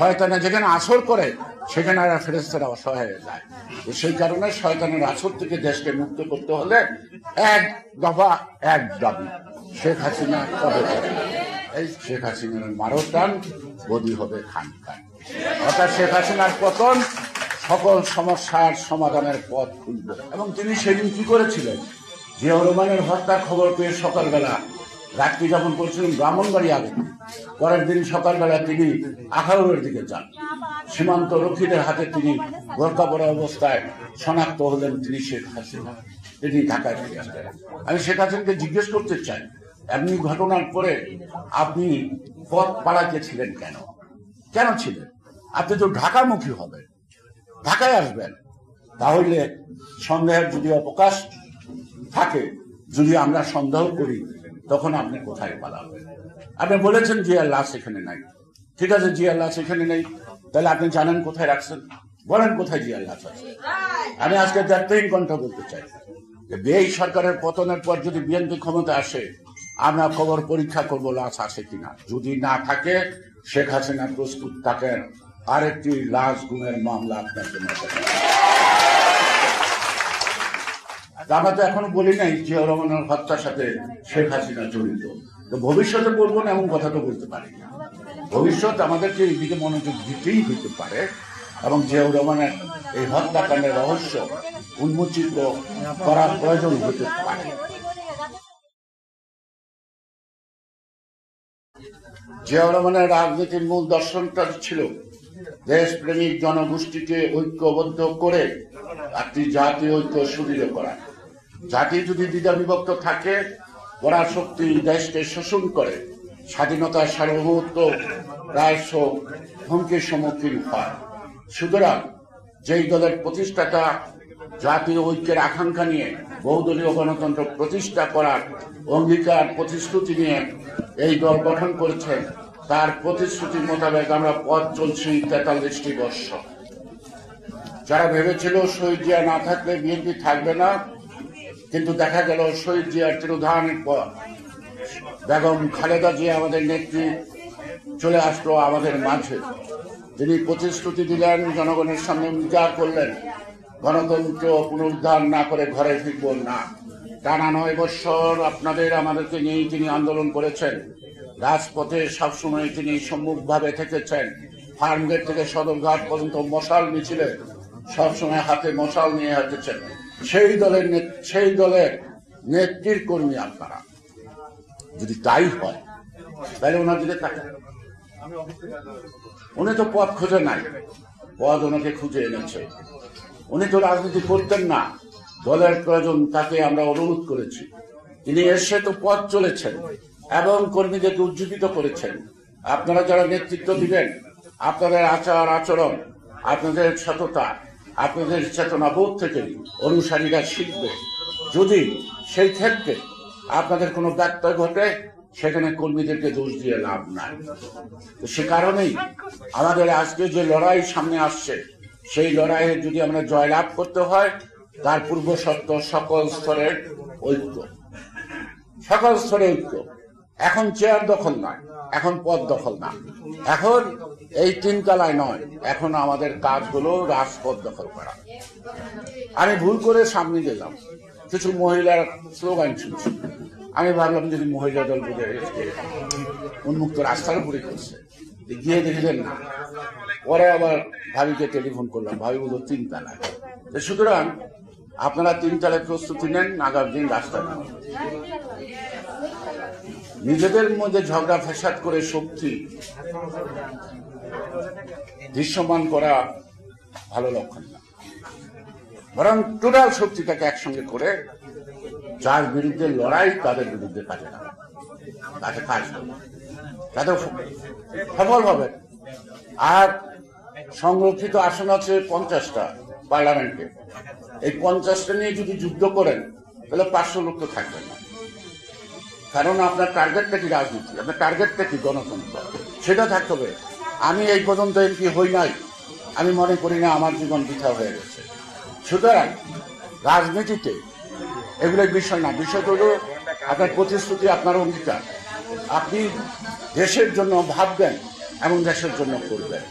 শয়তানে যেখানে আসর করে সেখানে আর ফেরেশতারা অসহায় হয়ে যায়। সেই কারণে শয়তানের আসর থেকে দেশকে মুক্ত করতে হলে এক দফা এক দাবি, শেখ হাসিনা কবে হবে। এই শেখ হাসিনার মারটান বদি হবে খান খান, অর্থাৎ শেখ হাসিনার পতন সকল সমস্যার সমাধানের পথ খুলবে। এবং তিনি সেদিন কি করেছিলেন, জিয়াউর রহমানের হত্যার খবর পেয়ে সকালবেলা রাত্রি যাপন করেছিলেন ব্রাহ্মণবাড়ি আগে, পরের দিন সকালবেলা তিনি আখাউড়ের দিকে যান। সীমান্ত রক্ষীদের হাতে তিনি বোরকা পরা অবস্থায় শনাক্ত হলেন তিনি শেখ হাসিনা। তিনি ঢাকায় ফিরে আসলেন। আমি শেখ হাসিনাকে জিজ্ঞেস করতে চাই, এমনি ঘটনার পরে আপনি পথ পালাতে ছিলেন কেন? কেন ছিলেন? আপনি তো ঢাকামুখী হবেন, ঢাকায় আসবেন, তাহলে সন্দেহের যদি অবকাশ থাকে, যদি আমরা সন্দেহ করি, তখন আপনি কোথায় পালাবেন? আপনি বলেছেন জিয়ার লাশ এখানে নাই, ঠিক আছে, জিয়ার লাশ এখানে নেই, তাহলে আপনি জানেন কোথায় রাখছেন? বলেন কোথায় জিয়ার লাশ আছে। আমি আজকে দেখতেই কণ্ঠ বলতে চাই যে এই সরকারের পতনের পর যদি বিএনপি ক্ষমতা আসে, আমরা খবর পরীক্ষা করবো লাশ আছে কিনা। যদি না থাকে, শেখ হাসিনা প্রস্তুত থাকেন আরেকটি লাশ গুমের মামলা আপনার জন্য। আমরা তো এখনো বলি নাই জিয়াউর রহমানের হত্যার সাথে শেখ হাসিনা জড়িত, তো ভবিষ্যতে বলবো না এমন কথা তো বলতে পারি না। ভবিষ্যৎ আমাদেরকে এই দিকে মনোযোগ দিতেই হইতে পারে এবং জিয়াউর রহমানের এই হত্যাকাণ্ডের রহস্য উন্মোচিত করার প্রয়োজন হতে পারে। জিয়াউর রহমানের রাজনীতির মূল দর্শনটা ছিল দেশপ্রেমিক জনগোষ্ঠীকে ঐক্যবদ্ধ করে একটি জাতীয় ঐক্য সুদৃঢ় করা। জাতি যদি দ্বিধা বিভক্ত থাকে, পরাশক্তি দেশকে শোষণ করে, স্বাধীনতার সার্বভৌমত্ব প্রায়শ হুমকির সম্মুখীন হয়। সুতরাং যেই দলের প্রতিষ্ঠাতা জাতীয় ঐক্যের আকাঙ্ক্ষা নিয়ে বহুদলীয় গণতন্ত্র প্রতিষ্ঠা করার অঙ্গীকার প্রতিশ্রুতি নিয়ে এই দল গঠন করেছেন, তার প্রতিশ্রুতির মোতাবেক আমরা পথ চলছি 43টি বর্ষ। যারা ভেবেছিল শহীদ জিয়া না থাকলে বিএনপি থাকবে না, কিন্তু দেখা গেল শহীদ জিয়ার তিরোধানের পর বেগম খালেদা জিয়া আমাদের নেত্রী চলে আসলো আমাদের মাঝে। তিনি প্রতিশ্রুতি দিলেন, জনগণের সামনে উদ্ধার করলেন, গণতন্ত্র পুনরুদ্ধার না করে ঘরে ফিরব না। টানা 9 বছর আপনাদের আমাদেরকে নিয়েই তিনি আন্দোলন করেছেন। রাজপথে সবসময় তিনি সম্মুখভাবে থেকেছেন। ফার্মগেট থেকে সদরঘাট পর্যন্ত মশাল মিছিলে সবসময় হাতে মশাল নিয়ে হেঁটেছেন। সেই দলের নেত্রীর কর্মী আপনারা। যদি তাই হয়, তাহলে ওনার দিকে তাকান। উনি তো পথ খুঁজে নাই, পথ ওনাকে খুঁজে এনেছে। উনি তো রাজনীতি করতেন না, দলের প্রয়োজন তাকে আমরা অনুরোধ করেছি। তিনি এসে তো পথ চলেছেন এবং কর্মীদেরকে উজ্জীবিত করেছেন। আপনারা যারা নেতৃত্ব দিবেন, আপনাদের আচার আচরণ, আপনাদের সততা, আপনাদের চেতনাবোধ থেকে অনুসারীরা শিখবে। যদি সেই ক্ষেত্রে আপনাদের কোনো ব্যত্যয় ঘটে, সেখানে কর্মীদেরকে দোষ দিয়ে লাভ নাই। সে কারণেই আমাদের আজকে যে লড়াই সামনে আসছে, সেই লড়াইয়ে যদি আমরা জয়লাভ করতে হয়, তার পূর্ব শর্ত সকল স্তরের ঐক্য। সকল স্তরে ঐক্য। এখন চেয়ার দখল নয়, এখন পদ দখল না, এখন এই 3 তলায় নয়, এখন আমাদের কাজ হলো রাজপথ দখল করা। আমি ভুল করে সামনে গেলাম, কিছু মহিলার স্লোগান শুনছি। আমি ভাবলাম যদি মহিলা দল বোধ উন্মুক্ত রাস্তার উপরে করছে, গিয়ে দেখলেন না। পরে আবার ভাবিকে টেলিফোন করলাম, ভাবি বলল 3 তলায়। সুতরাং আপনারা 3 তলায় প্রস্তুতি নেন, আগামী দিন রাস্তা নেন। নিজেদের মধ্যে ঝগড়া ফ্যাসাদ করে শক্তি দৃশ্যমান করা ভালো লক্ষণ না, বরং টোটাল শক্তিটাকে একসঙ্গে করে যার বিরুদ্ধে লড়াই, তাদের বিরুদ্ধে কাজে লাগা, তাকে কাজ করবে, তাদের সফল হবে। আর সংরক্ষিত আসন আছে 50টা পার্লামেন্টে। এই 50টা নিয়ে যদি যুদ্ধ করেন, তাহলে 500 লোক তো থাকবে না। কারণ আপনার টার্গেটটা কি রাজনীতি, আপনার টার্গেটটা কি গণতন্ত্র, সেটা থাকতে হবে। আমি এই পর্যন্ত এমপি হই নাই, আমি মনে করি না আমার জীবন বৃথা হয়ে গেছে। সুতরাং রাজনীতিতে এগুলোর বিষয় না, বিষয় হলো আপনার প্রতিশ্রুতি, আপনার অঙ্গীকার। আপনি দেশের জন্য ভাববেন এবং দেশের জন্য করবেন।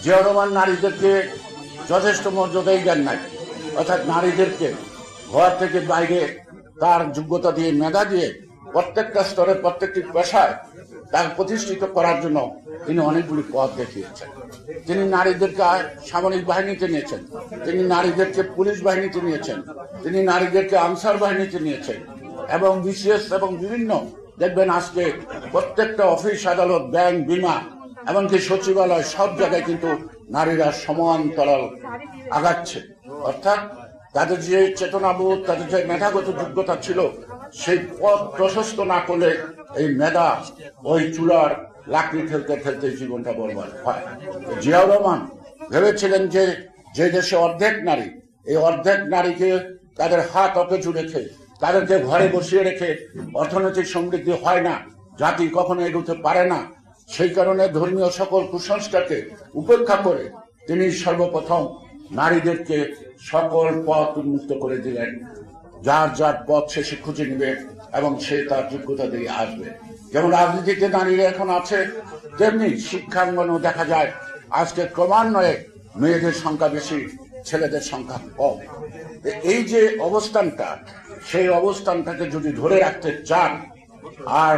জিয়াউর রহমান নারীদেরকে যথেষ্ট মর্যাদাই দেন নাই, অর্থাৎ নারীদেরকে ঘর থেকে বাইরে তার যোগ্যতা দিয়ে, মেধা দিয়ে প্রত্যেকটা স্তরে প্রত্যেকটি পেশায় তাকে প্রতিষ্ঠিত করার জন্য তিনি অনেকগুলি পথ দেখিয়েছেন। তিনি নারীদেরকে সামরিক বাহিনীতে নিয়েছেন, তিনি নারীদেরকে পুলিশ বাহিনীতে নিয়েছেন, তিনি নারীদেরকে আনসার বাহিনীতে নিয়েছেন, এবং বিসিএস এবং বিভিন্ন দেখবেন আজকে প্রত্যেকটা অফিস আদালত, ব্যাংক, বিমা, এমনকি সচিবালয়, সব জায়গায় কিন্তু নারীরা সমান্তরাল আগাচ্ছে। অর্থাৎ তাদের যে চেতনাবোধ, তাদের যে মেধাগত যোগ্যতা ছিল, সেই পথ প্রশস্ত না করলে এই মেধা ওই চুলার লাকড়ি ফেলতে ফেলতে জীবনটা বরবাদ হয়। জিয়াউর রহমান ভেবেছিলেন যে যে দেশে অর্ধেক নারী, এই অর্ধেক নারীকে তাদের হাত অকেজু রেখে, তাদেরকে ঘরে বসিয়ে রেখে অর্থনৈতিক সমৃদ্ধি হয় না, জাতি কখনো এগোতে পারে না। সেই কারণে ধর্মীয় সকল কুসংস্কারকে উপেক্ষা করে তিনি সর্বপ্রথম নারীদেরকে সকল পথ উন্মুক্ত করে দিলেন। যার যার পথ সে খুঁজে নেবে এবং সে তার যোগ্যতা দিয়ে আসবে। যেমন রাজনীতিতে নারীরা এখন আছে, তেমনি শিক্ষাঙ্গনেও দেখা যায় আজকে ক্রমান্বয়ে মেয়েদের সংখ্যা বেশি, ছেলেদের সংখ্যা কম। এই যে অবস্থানটা, সেই অবস্থানটাকে যদি ধরে রাখতে চান, আর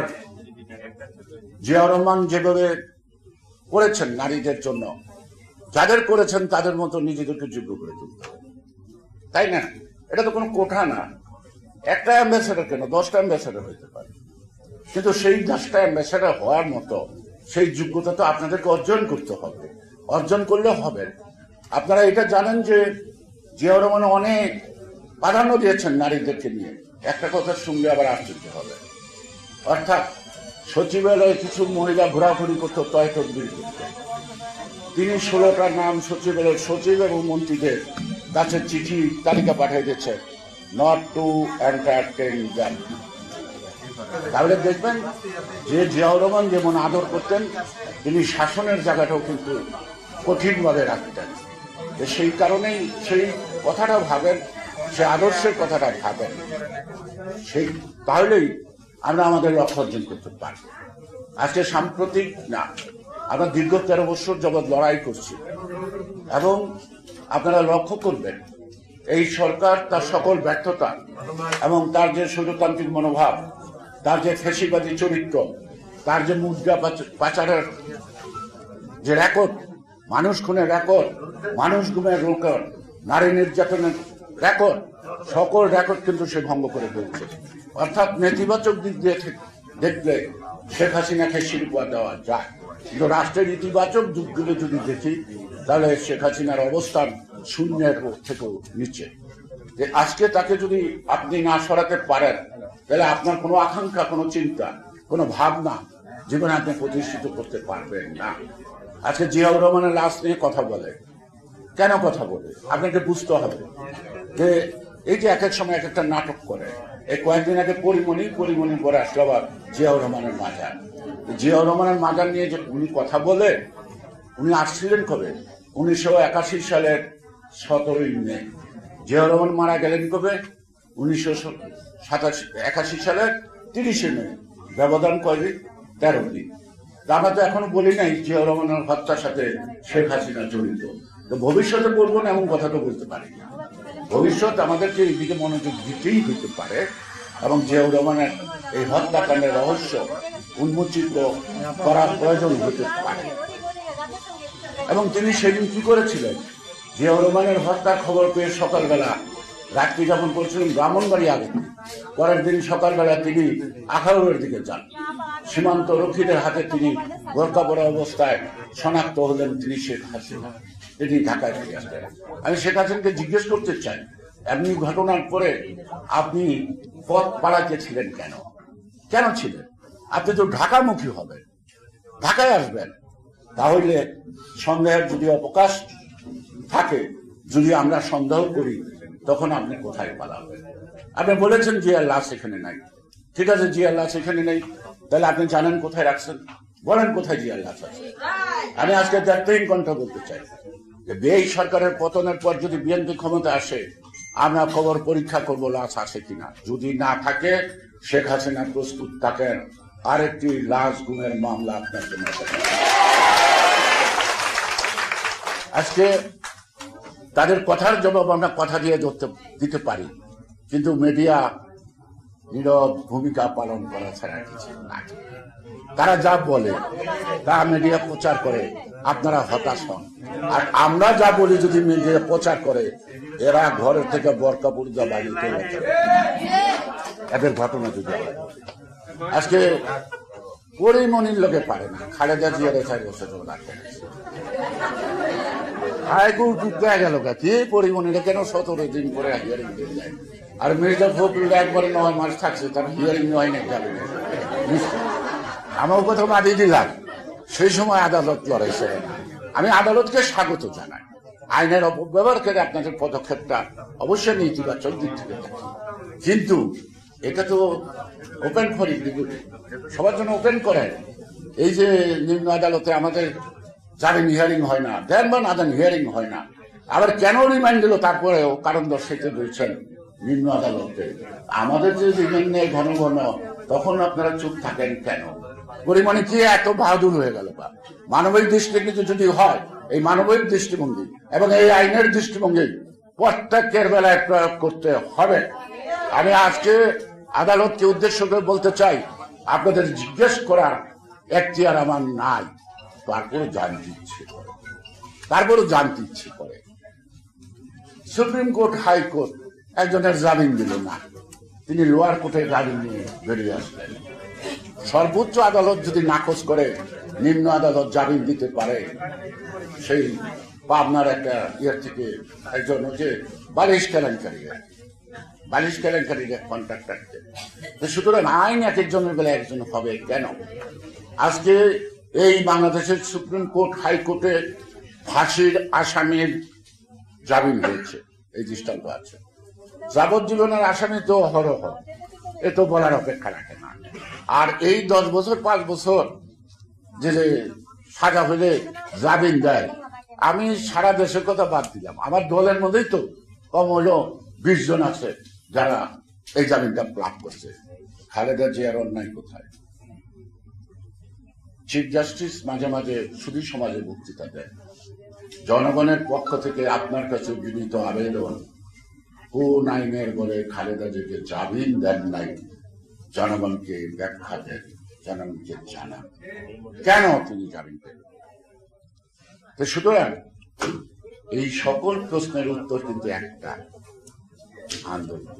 জিয়াউর রহমান যেভাবে করেছেন নারীদের জন্য, যাদের করেছেন তাদের মতো নিজেদেরকে যোগ্য করে তুলতে হবে, তাই না? এটা তো কোনো কোঠা না। একটা অ্যাম্বাসেডর কেন, 10টা অ্যাম্বাসেডর হইতে পারে, কিন্তু সেই 10টা অ্যাম্বাসেডর হওয়ার মতো সেই যোগ্যতা তো আপনাদেরকে অর্জন করতে হবে। অর্জন করলে হবে। আপনারা এটা জানেন যে জিয়াউর রহমান অনেক প্রাধান্য দিয়েছেন নারীদেরকে নিয়ে। একটা কথা শুনলে আবার আশ্চর্য হবে, অর্থাৎ সচিবালয়ে কিছু মহিলা ঘোরাঘুরি করতো, তয় তদবির করতো। তিনি 16টার নাম সচিবালয়ের সচিব এবং মন্ত্রীদের কাছে চিঠি তালিকা পাঠিয়ে দিয়েছে, নট টু এন্টারটেইন দ্যাম। তাহলে দেখবেন যে জিয়াউর রহমান যেমন আদর করতেন, তিনি শাসনের জায়গাটাও কিন্তু কঠিনভাবে রাখতেন। সেই কারণেই সেই কথাটা ভাবেন, সে আদর্শের কথাটা ভাবেন, সেই তাহলেই আমরা আমাদের লক্ষ্য অর্জন করতে পারব। আজকে সাম্প্রতিক না, আমরা দীর্ঘ 13 বছর যাবৎ লড়াই করছি, এবং আপনারা লক্ষ্য করবেন এই সরকার তার সকল ব্যর্থতা এবং তার যে স্বৈরতান্ত্রিক মনোভাব, তার যে ফ্যাসিবাদী চরিত্র, তার যে মুদ্রা পাচারের যে রেকর্ড, মানুষ খুনের রেকর্ড, মানুষ গুমের রেকর্ড, নারী নির্যাতনের রেকর্ড, সকল রেকর্ড কিন্তু সে ভঙ্গ করে ফেলছে। অর্থাৎ নেতিবাচক দিক দিয়ে দেখলে শেখ হাসিনাকে শিরোপা দেওয়া যায়, কিন্তু রাষ্ট্রের ইতিবাচক দিকগুলো যদি দেখি, তাহলে শেখ হাসিনার অবস্থান শূন্যের থেকেও নিচে। যে আজকে তাকে যদি আপনি না সরাতে পারেন, তাহলে আপনার কোনো আকাঙ্ক্ষা, কোনো চিন্তা, কোনো ভাবনা জীবনে আপনি প্রতিষ্ঠিত করতে পারবেন না। আজকে জিয়াউর রহমানের লাশ নিয়ে কথা বলে, কেন কথা বলে আপনাকে বুঝতে হবে যে এই যে এক এক সময় এক একটা নাটক করে। এই কয়েকদিন আগে পরিমণি পরে আসলো আবার জিয়াউর রহমানের মাজার। জিয়াউর রহমানের মাজার নিয়ে যে উনি কথা বলে, উনি আসছিলেন কবে? 1981 সালের 17ই মে। জিয়াউর রহমান মারা গেলেন কবে? 1981 সালের 30শে মে। ব্যবধান কয়দিন? 13 দিন। আমরা তো এখনো বলি নাই জিয়াউর রহমানের হত্যার সাথে শেখ হাসিনা জড়িত। তো ভবিষ্যতে বলবো না এমন কথা তো বলতে পারি না। ভবিষ্যৎ আমাদেরকে এই দিকে মনোযোগ দিতেই হইতে পারে, এবং জিয়াউর রহমানের এই হত্যাকাণ্ডের রহস্য উন্মোচিত করার প্রয়োজন হতে পারে। এবং তিনি সেদিন কি করেছিলেন? জিয়াউর রহমানের হত্যার খবর পেয়ে সকালবেলা রাত্রি যখন পড়ছিলেন ব্রাহ্মণবাড়ি আগে, পরের দিন সকালবেলা তিনি আখাউড়ের দিকে যান। সীমান্ত রক্ষীদের হাতে তিনি বোরকা পরা অবস্থায় শনাক্ত হলেন তিনি শেখ হাসিনা। তিনি ঢাকায় ফিরে আসলেন। আমি শেখ হাসিনাকে জিজ্ঞেস করতে চাই, এমনি ঘটনার পরে আপনি পথ পাড়াতে ছিলেন কেন? কেন ছিলেন? আপনি তো ঢাকামুখী হবেন, ঢাকায় আসবেন, তাহলে সন্দেহের যদি অবকাশ থাকে, যদি আমরা সন্দেহ করি, তখন আপনি কোথায় পালাবেন? আপনি বলেছেন জিয়ার লাশ এখানে নাই, ঠিক আছে, জিয়ার লাশ এখানে নেই, তাহলে আপনি জানেন কোথায় রাখছেন? বলেন কোথায় জিয়ার লাশ আছে। আমি আজকে দায়িত্বহীন কণ্ঠ বলতে চাই যে এই সরকারের পতনের পর যদি বিএনপি ক্ষমতা আসে, আমরা খবর পরীক্ষা করব লাশ আছে কিনা। যদি না থাকে, শেখ হাসিনা প্রস্তুত থাকেন আরেকটি লাশ গুমের মামলা আপনার জন্য। আজকে তাদের কথার জবাব আমরা কথা দিয়ে দিতে পারি, কিন্তু মিডিয়া নীরব ভূমিকা পালন করা ছাড়া কিছু না। তারা যা বলে তা মিডিয়া প্রচার করে, আপনারা হতাশ হন। আর আমরা যা বলি যদি মিডিয়া প্রচার করে, এরা ঘরের থেকে বরকা পুরুজা বাড়িতে এদের ঘটনা যদি আজকে পরিমণির লোকে পারে না, খালেদা জিয়ারে 4 বছর রাখতে গেল কি পরিমণিরা কেন 17 দিন পরে হিয়ারিং দিয়ে যায়। আর মির্জা ফখরুল একবারে 9 মাস থাকছে, তার হিয়ারিং হয় না। আমার কথা বাদিয়ে দিলাম, সেই সময় আদালত লড়াইছে। আমি আদালতকে স্বাগত জানাই, আইনের অপব্যবহার করে আপনাদের পদক্ষেপটা অবশ্যই নেতিবাচক দিক থেকে দেখি, কিন্তু এটা তো ওপেন ফর এভরিবডি, সবার জন্য ওপেন করেন। এই যে নিম্ন আদালতে আমাদের জামিন হিয়ারিং হয় না, দেন বা না দেন হিয়ারিং হয় না, আবার কেন রিমান্ড দিল তারপরেও কারণ দর্শাইতে বলছেন নিম্ন আদালতে। আমাদের যে রিমান্ড নেই ঘন ঘন, তখন আপনারা চুপ থাকেন কেন? পরিমাণে কি এত বাহাদুর হয়ে গেল? বা মানবিক দৃষ্টিভঙ্গি যদি হয়, এই মানবিক দৃষ্টিভঙ্গি এবং এই আইনের দৃষ্টিভঙ্গি প্রত্যেকের বেলায় প্রয়োগ করতে হবে। আমি আজকে আদালতকে উদ্দেশ্য করে বলতে চাই, আপনাদের জিজ্ঞেস করার এখতিয়ার আমার নাই, তারপরও জানতে ইচ্ছে করে। সুপ্রিম কোর্ট, হাইকোর্ট একজনের জামিন দিল না, তিনি লোয়ার কোর্টে জামিন নিয়ে বেরিয়ে আসলেন। সর্বোচ্চ আদালত যদি নাকচ করে নিম্ন আদালত জামিন দিতে পারে, সেই পাবনার একটা ইয়ের থেকে একজন হচ্ছে বালিশ কেলেঙ্কারীর কন্ট্রাক্টর। সুতরাং আইন এক একজনের বেলা একজন হবে কেন? আজকে এই বাংলাদেশের সুপ্রিম কোর্ট, হাইকোর্টে ফাঁসির আসামির জামিন হয়েছে, এই দৃষ্টান্ত আছে। যাবজ্জীবনের আসামি তো অহরহ, এ তো বলার অপেক্ষা রাখে না। আর এই 10 বছর 5 বছর যে সাজা হলে জামিন দেয়, আমি সারা দেশের কথা বাদ দিলাম, আমার দলের মধ্যেই তো কম হলো 20 জন আছে যারা এই জামিনটা লাভ করছে। খালেদা জিয়ার অন্যায় কোথায়? চিফ জাস্টিস মাঝে মাঝে শুধু সমাজে বক্তৃতা দেয়। জনগণের পক্ষ থেকে আপনার কাছে বিনীত আবেদন, কোন আইনের বলে খালেদা জিয়াকে জামিন দেন নাই, জনগণকে ব্যাখ্যা দেন, জনগণকে জানান কেন তিনি জামিন দেন। সুতরাং এই সকল প্রশ্নের উত্তর কিন্তু একটা, আন্দোলন।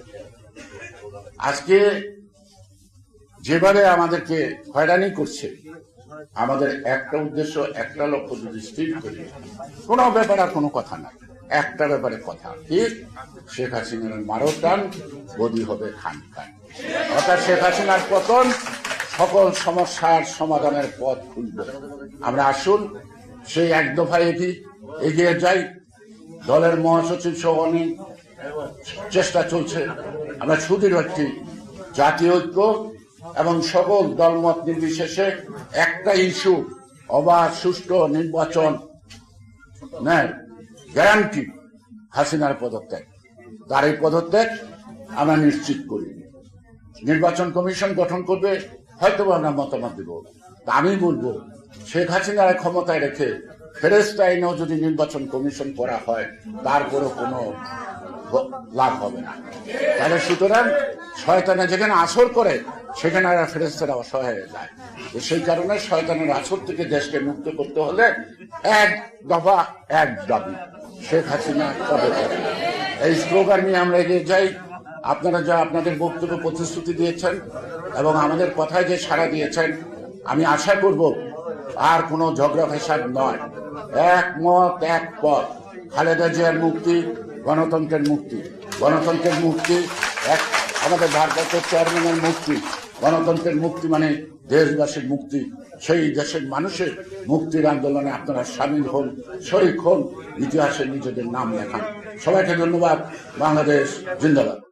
আজকে যেভাবে আমাদেরকে হয়রানি করছে, আমাদের একটা উদ্দেশ্য, একটা লক্ষ্য যদি স্থির করি, কোনো ব্যাপারে আর কোনো কথা নাই, একটা ব্যাপারে কথা, ঠিক শেখ হাসিনার মারো টান বদি হবে খান খান, অর্থাৎ শেখ হাসিনার পতন, সকল সমস্যার সমাধানের পথ খুলবে। আমরা আসুন সেই এক দফায় এগিয়ে যাই। দলের মহাসচিব সহ অনেক চেষ্টা চলছে। আমরা সুদৃঢ় একটি জাতীয় ঐক্য এবং সকল দলমত নির্বিশেষে একটা ইস্যু, অবাধ সুষ্ঠু নির্বাচন গ্যারান্টি হাসিনার পদত্যাগ, তার এই পদত্যাগ আমরা নিশ্চিত করি। নির্বাচন কমিশন গঠন করবে, হয়তো আমরা মতামত দেব। আমি বলবো শেখ হাসিনার ক্ষমতায় রেখে ফেরেস্তা আইনেও যদি নির্বাচন কমিশন করা হয়, তারপরও কোনো লাভ হবে না। তাহলে সুতরাং শয়তানে যেখানে আসর করে, সেখানে ফেরেস্তারা অসহায় হয়ে যায়। সেই কারণে শয়তানের আসর থেকে দেশকে মুক্ত করতে হলে এক দফা এক দাবি, শেখ হাসিনা কবে করে। এই স্লোগান নিয়ে আমরা এগিয়ে যাই। আপনারা যা আপনাদের বক্তব্য প্রতিশ্রুতি দিয়েছেন এবং আমাদের কথায় যে সাড়া দিয়েছেন, আমি আশা করব আর কোনো ঝগড়া ফেসাদ নয়, একমত এক পথ। খালেদা জিয়ার মুক্তি, গণতন্ত্রের মুক্তি, গণতন্ত্রের মুক্তি, আমাদের ভারপ্রাপ্ত চেয়ারম্যানের মুক্তি। গণতন্ত্রের মুক্তি মানে দেশবাসীর মুক্তি, সেই দেশের মানুষের মুক্তির আন্দোলনে আপনারা সামিল হন, শরিক হন, ইতিহাসে নিজেদের নাম লেখান। সবাইকে ধন্যবাদ। বাংলাদেশ জিন্দাবাদ।